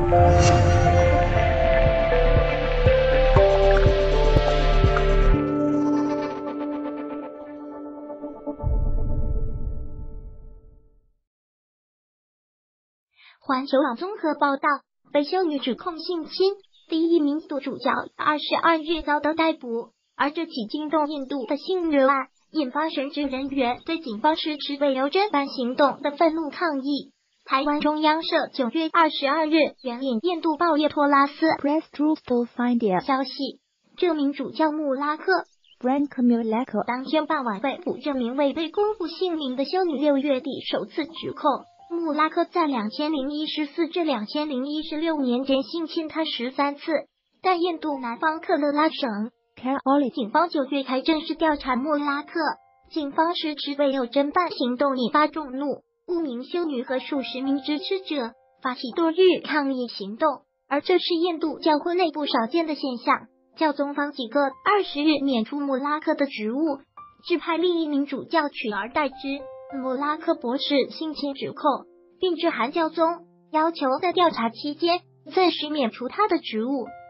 环球网综合报道，被修女指控性侵，第一名女主角22日遭到逮捕。而这起惊动印度的性虐案，引发神职人员对警方迟迟未有侦办行动的愤怒抗议。台湾中央社9月22日援引印度报业托拉斯 Press Trust of India 消息，这名主教穆拉克 Frank Mulaka 当天傍晚被捕，这名未被公布姓名的修女6月底首次指控。穆拉克在2014至2016年间性侵他13次，但印度南方克勒拉省 Karoli 警方9月才正式调查穆拉克，警方迟迟未有侦办行动，引发众怒。5名修女和数十名支持者发起多日抗议行动，而这是印度教会内部少见的现象。教宗方济各20日免除穆拉克的职务，指派另一名主教取而代之。穆拉克驳斥性侵指控，并致函教宗，要求在调查期间暂时免除他的职务。